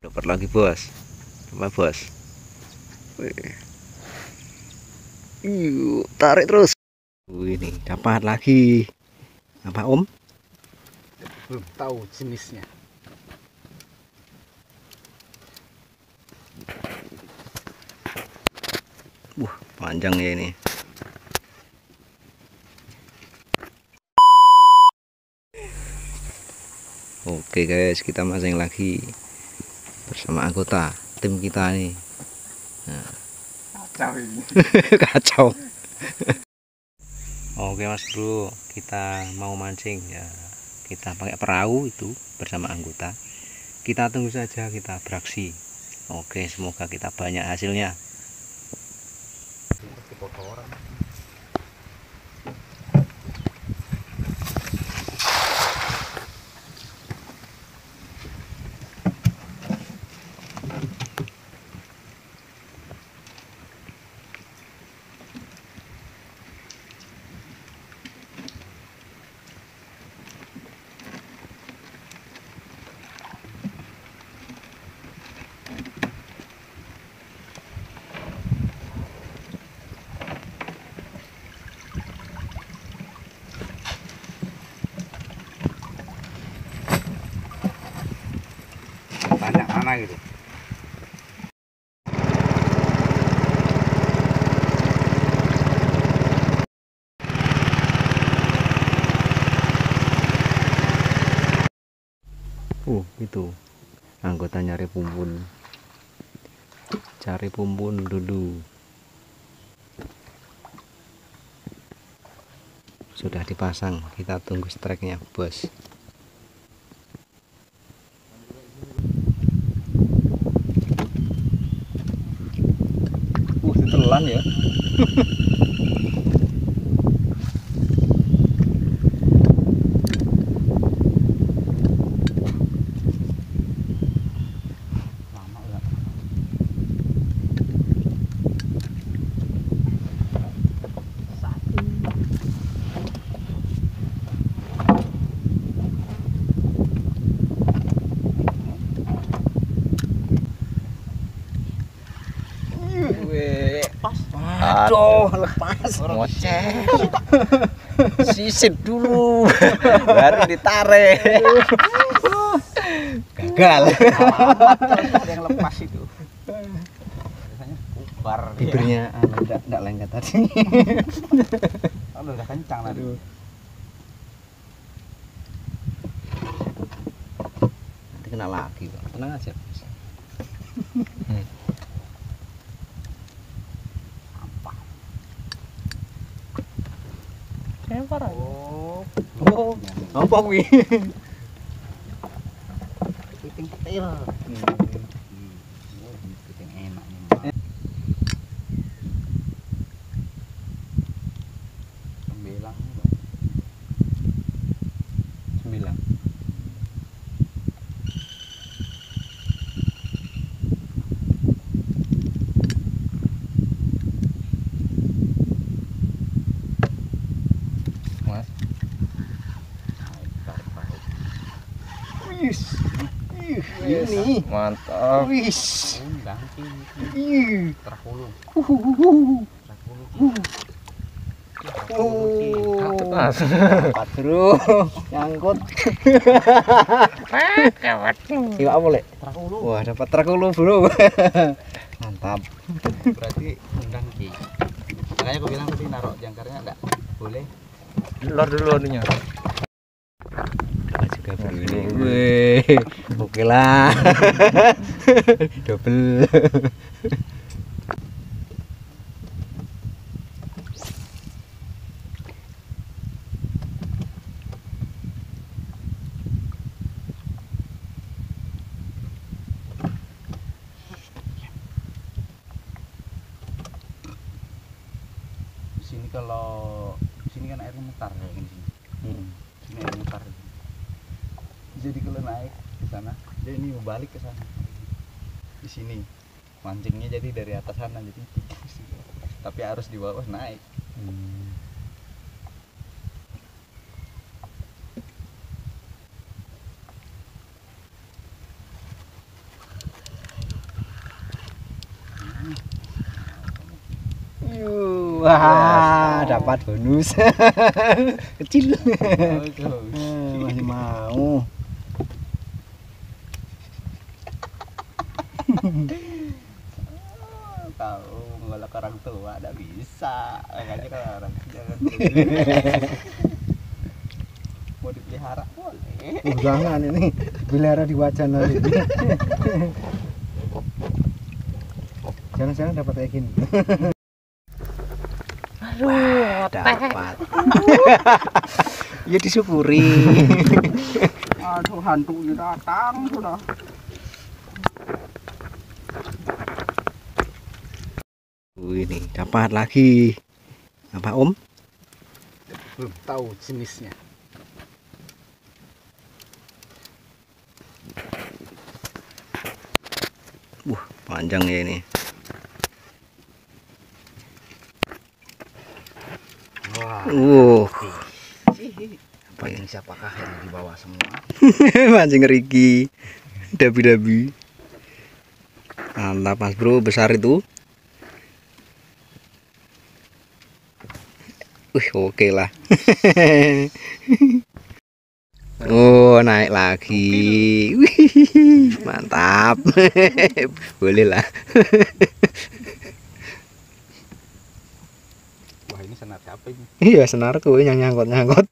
Dapat lagi bos. Apa bos? Wih. Yuk, tarik terus. Ini dapat lagi. Apa om? Belum tahu jenisnya. Panjang ya ini. Oke guys, kita mancing lagi bersama anggota tim kita nih. Nah. Kacau ini. Kacau. Oke mas bro, kita mau mancing ya. Kita pakai perahu itu bersama anggota. Kita tunggu saja, kita beraksi. Oke, semoga kita banyak hasilnya. Banyak mana gitu. Itu anggota nyari pumpun. Cari pumpun dulu. Sudah dipasang, kita tunggu strike-nya, bos. Ditelan ya. Lama enggak? Pas. Aduh, lepas. Ngoceh. Sisip dulu. Baru ditarik. Gagal. Ada yang lepas itu. Biasanya bubar dia. Bibirnya enggak lengket tadi. Kalau udah kencang tadi. Nanti kena lagi, Pak. Tenang aja, Bos. Parah. Apa kuwi? Kepiting kecil. Kepiting enak nih. Sembilan. 9. Mas. Ini mantap. Undang sih. Terhulu. Dapat bro, nyangkut. Iwak apa lek? Terhulu. Wah, dapat terkulu bro. Mantap. Berarti undang ki. Makanya aku bilang tadi naruh jangkarnya enggak boleh. Lor dulu anunya. Juga bro ini. Wih, oke lah. Double. Sini kalau sini kan airnya mutar ya di sini. Sini air mutar. Jadi kalau naik ke sana, jadi ini mau balik ke sana. Di sini mancingnya jadi dari atas sana jadi tapi harus di bawah naik. Wah, dapat bonus. Kecil. Oh, Masih mau. tahu ngelak orang tua tidak bisa, makanya kalau orang jangan mau dipelihara boleh. Jangan ini pelihara di wajan nanti. Jangan-jangan dapat kayak gini. Wah, dapat. Ya disyukuri. Aduh, hantunya datang sudah. Ini dapat lagi. Apa Om? Belum tahu jenisnya. Panjang ya ini. Wah. Apa ini? Siapakah yang di bawah semua? Mancing Riki. Dabi-dabi. Mantap Mas Bro, besar itu. Oke lah. Oh, naik lagi. Wih, mantap. Boleh lah. Wah, ini senar siapa ini? Iya, senarku yang nyangkut-nyangkut.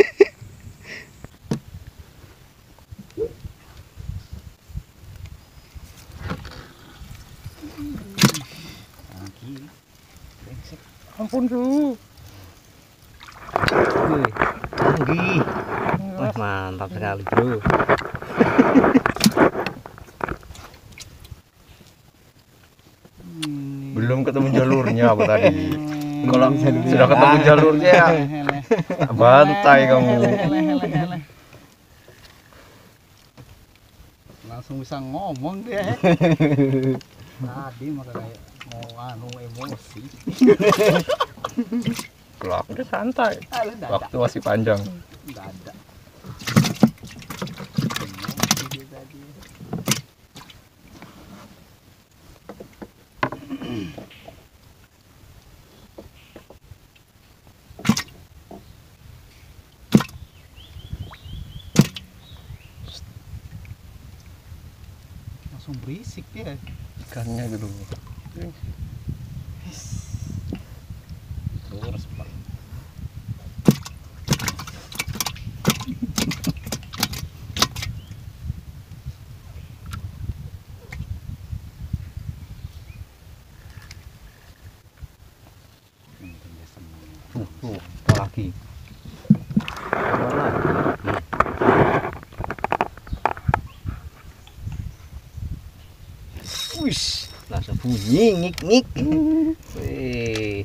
Lagi. Brengsek. Ampun, Bro. Wih, canggih. Wah, mantap sekali, Bro. Belum ketemu jalurnya apa tadi? Kalau jalurnya. sudah ketemu jalurnya ya bantai kamu. Langsung bisa ngomong dia. Tadi maka kayak mau emosi. Kalau aku udah santai. Alah, nggak Waktu masih panjang. Nggak ada. Emosi dia tadi. Langsung berisik dia. Ikannya gitu. Terus Pak. Apa lagi? Wih, langsung bunyi ngik-ngik. Wih.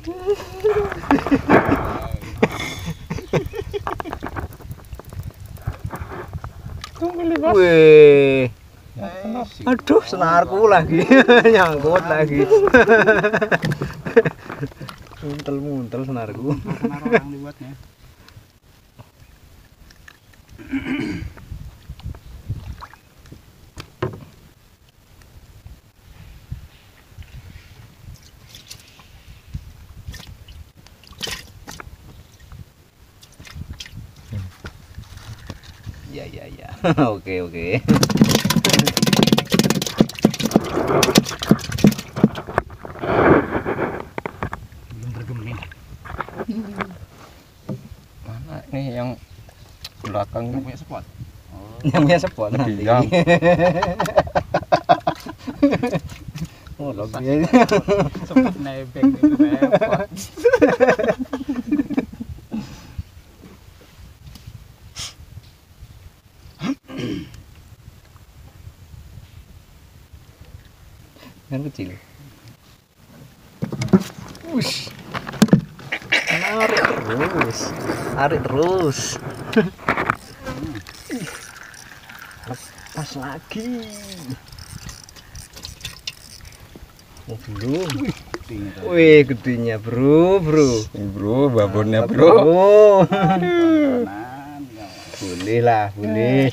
Wih. Aduh, senarku lagi nyangkut lagi. Muntel-muntel senarku. Benar orang dibuatnya. Ya. Oke. Belum bergeming. Mana nih yang belakang Yang nih? punya spot. Oh. Namanya spot nanti. Diam. Oh, lagi. Spot nebeng itu repot. Yang kecil. Wush. Tarik terus. Lepas lagi. Oh, belum. Wih, gedenya, bro. Ini bro, babonnya bro. Kanan, ya. Boleh lah, boleh.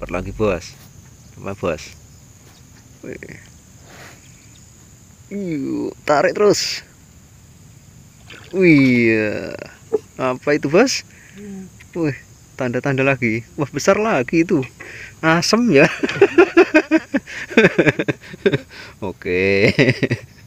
Dapat lagi bos. Apa bos? Wih. Yuk, tarik terus. Wih, apa itu bos? Wih, tanda-tanda lagi. Wah, besar lagi itu. Asem ya. Oke.